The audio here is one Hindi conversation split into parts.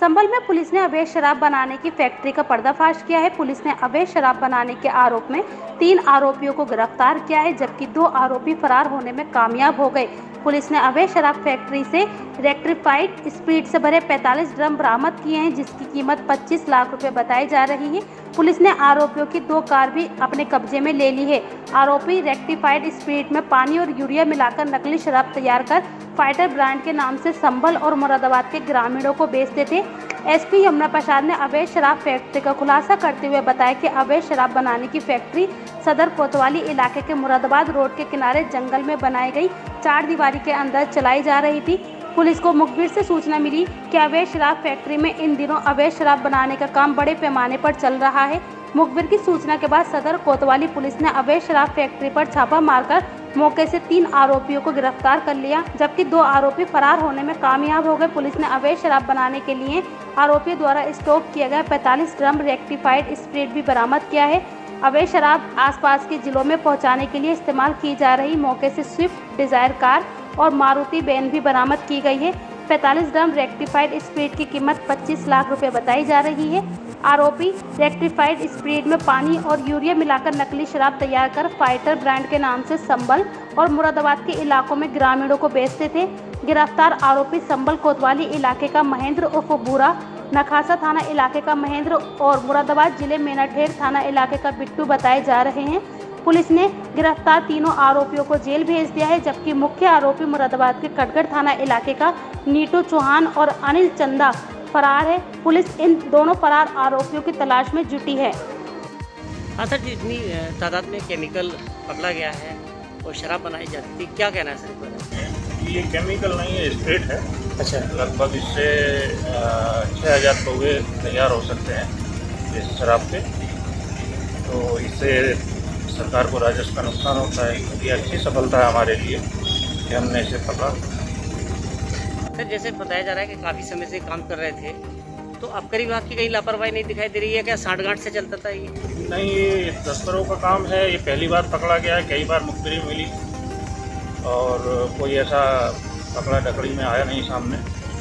संभल में पुलिस ने अवैध शराब बनाने की फैक्ट्री का पर्दाफाश किया है। पुलिस ने अवैध शराब बनाने के आरोप में 3 आरोपियों को गिरफ्तार किया है, जबकि 2 आरोपी फरार होने में कामयाब हो गए। पुलिस ने अवैध शराब फैक्ट्री से रेक्टिफाइड स्प्रिट से भरे 45 ड्रम बरामद किए हैं, जिसकी कीमत 25 लाख रुपए बताई जा रही है। पुलिस ने आरोपियों की 2 कार भी अपने कब्जे में ले ली है। आरोपी रेक्टिफाइड स्प्रिट में पानी और यूरिया मिलाकर नकली शराब तैयार कर फाइटर ब्रांड के नाम से संभल और मुरादाबाद के ग्रामीणों को बेचते थे। एसपी यमुना प्रसाद ने अवैध शराब फैक्ट्री का खुलासा करते हुए बताया कि अवैध शराब बनाने की फैक्ट्री सदर कोतवाली इलाके के मुरादाबाद रोड के किनारे जंगल में बनाई गई 4 दीवारी के अंदर चलाई जा रही थी। पुलिस को मुखबिर से सूचना मिली कि अवैध शराब फैक्ट्री में इन दिनों अवैध शराब बनाने का काम बड़े पैमाने पर चल रहा है। मुखबिर की सूचना के बाद सदर कोतवाली पुलिस ने अवैध शराब फैक्ट्री पर छापा मारकर मौके से 3 आरोपियों को गिरफ्तार कर लिया, जबकि 2 आरोपी फरार होने में कामयाब हो गए। पुलिस ने अवैध शराब बनाने के लिए आरोपियों द्वारा स्टॉक किया गया 45 ड्रम रेक्टिफाइड स्प्रिट भी बरामद किया है। अवैध शराब आसपास के जिलों में पहुंचाने के लिए इस्तेमाल की जा रही मौके से स्विफ्ट डिजायर कार और मारुति वैन भी बरामद की गई है। 45 ड्रम रेक्टिफाइड स्प्रिट की कीमत 25 लाख रुपए बताई जा रही है। आरोपी रेक्टिफाइड स्प्रिट में पानी और यूरिया मिलाकर नकली शराब तैयार कर फाइटर ब्रांड के नाम से संभल और मुरादाबाद के इलाकों में ग्रामीणों को बेचते थे। गिरफ्तार आरोपी संभल कोतवाली इलाके का महेंद्र उर्फ बूरा, नखासा थाना इलाके का महेंद्र और मुरादाबाद जिले मेनाठेर थाना इलाके का बिट्टू बताए जा रहे हैं। पुलिस ने गिरफ्तार तीनों आरोपियों को जेल भेज दिया है, जबकि मुख्य आरोपी मुरादाबाद के कटगढ़ थाना इलाके का नीटू चौहान और अनिल चंदा फरार है। पुलिस इन दोनों फरार आरोपियों की तलाश में जुटी है। हाँ सर, जितनी तादाद में केमिकल पकड़ा गया है और शराब बनाई जाती थी, क्या कहना है सर इस पर? ये केमिकल नहीं है, स्प्रिट है। अच्छा, लगभग इससे 6000 पौधे तैयार हो सकते हैं इस शराब के। तो इससे सरकार को राजस्व का नुकसान होता है। ये अच्छी सफलता है हमारे लिए कि हमने इसे पकड़ा। सर जैसे बताया जा रहा है कि काफ़ी समय से काम कर रहे थे, तो आबकारी विभाग की कहीं लापरवाही नहीं दिखाई दे रही है क्या? साठगांठ से चलता था ये? नहीं, ये तस्करों का काम है। ये पहली बार पकड़ा गया है, कई बार मुखबिरी मिली और कोई ऐसा पकड़ा डकड़ी में आया नहीं सामने।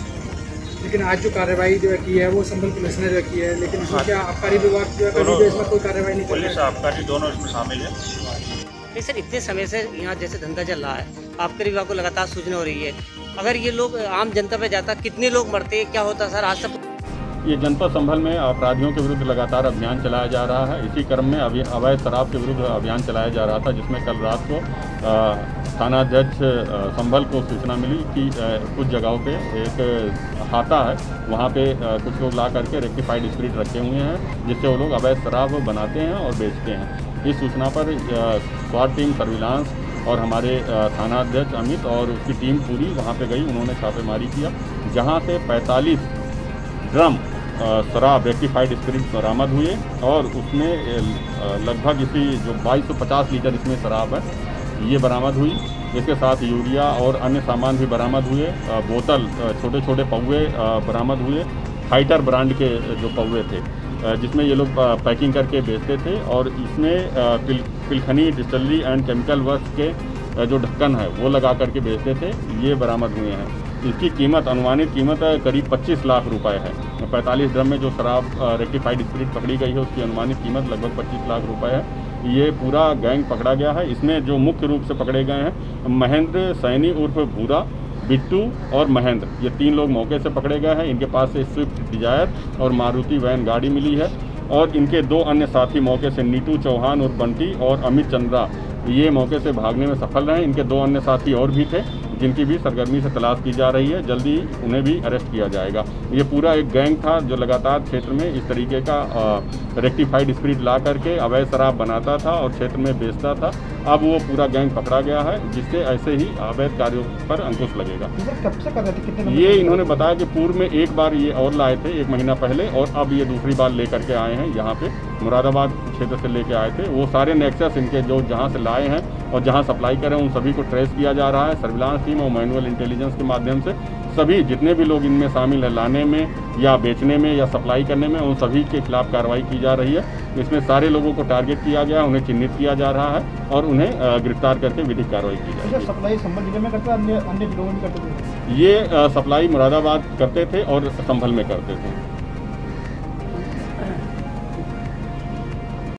लेकिन आज जो कार्रवाई जो की है वो संभल पुलिस ने जो की है, लेकिन इसमें क्या आबकारी विभाग जो है इसमें कोई कार्रवाई नहीं? पुलिस आबकारी दोनों इसमें शामिल है। नहीं सर, इतने समय से यहाँ जैसे धंधा चल रहा है, आबकारी विभाग को लगातार सूचना हो रही है, अगर ये लोग आम जनता पे जाता कितने लोग मरते, क्या होता सर? आज तक ये जनपद संभल में अपराधियों के विरुद्ध लगातार अभियान चलाया जा रहा है। इसी क्रम में अवैध शराब के विरुद्ध अभियान चलाया जा रहा था, जिसमें कल रात को थानाध्यक्ष संभल को सूचना मिली कि कुछ जगहों पे एक हाता है, वहाँ पे कुछ लोग ला करके रेक्टिफाइड स्प्रिट रखे हुए हैं, जिससे वो लोग अवैध शराब बनाते हैं और बेचते हैं। इस सूचना पर स्वाट टीम सर्विलांस और हमारे थानाध्यक्ष अमित और उसकी टीम पूरी वहाँ पे गई। उन्होंने छापेमारी किया, जहाँ से 45 ड्रम शराब रेक्टिफाइड स्पिरिट बरामद हुए और उसमें लगभग इसी जो 2250 लीटर इसमें शराब है ये बरामद हुई। इसके साथ यूरिया और अन्य सामान भी बरामद हुए। बोतल, छोटे छोटे पौवे बरामद हुए, फाइटर ब्रांड के जो पौवे थे, जिसमें ये लोग पैकिंग करके बेचते थे। और इसमें Pilkhani distillery and chemical works के जो ढक्कन है वो लगा करके बेचते थे, ये बरामद हुए हैं। इसकी कीमत, अनुमानित कीमत करीब 25 लाख रुपए है। 45 ड्रम में जो शराब रेक्टिफाइड स्पिरिट पकड़ी गई है उसकी अनुमानित कीमत लगभग 25 लाख रुपए है। ये पूरा गैंग पकड़ा गया है। इसमें जो मुख्य रूप से पकड़े गए हैं महेंद्र सैनी उर्फ भूरा, बिट्टू और महेंद्र, ये 3 लोग मौके से पकड़े गए हैं। इनके पास से स्विफ्ट डिजायर और मारुति वैन गाड़ी मिली है और इनके 2 अन्य साथी मौके से नीटू चौहान और बंटी और अमित चंद्रा, ये मौके से भागने में सफल रहे। इनके 2 अन्य साथी और भी थे, जिनकी भी सरगर्मी से तलाश की जा रही है। जल्दी उन्हें भी अरेस्ट किया जाएगा। ये पूरा एक गैंग था जो लगातार क्षेत्र में इस तरीके का रेक्टिफाइड स्पिरिट ला करके अवैध शराब बनाता था और क्षेत्र में बेचता था। अब वो पूरा गैंग पकड़ा गया है, जिससे ऐसे ही अवैध कार्यों पर अंकुश लगेगा। कब से कर रहे थे? कितने? ये इन्होंने बताया कि पूर्व में एक बार ये और लाए थे 1 महीना पहले, और अब ये दूसरी बार लेकर के आए हैं। यहाँ पे मुरादाबाद क्षेत्र से लेके आए थे। वो सारे नेक्सस इनके जो जहाँ से लाए हैं और जहाँ सप्लाई करें उन सभी को ट्रेस किया जा रहा है। सर्विलांस टीम और मैनुअल इंटेलिजेंस के माध्यम से सभी जितने भी लोग इनमें शामिल हैं लाने में या बेचने में या सप्लाई करने में, उन सभी के खिलाफ कार्रवाई की जा रही है। इसमें सारे लोगों को टारगेट किया गया है, उन्हें चिन्हित किया जा रहा है और उन्हें गिरफ्तार करके विधिक कार्रवाई की जाएगी। सप्लाई संभल जिले में करते हैं, अन्य जिलों में करते थे? ये सप्लाई मुरादाबाद करते थे और संभल में करते थे।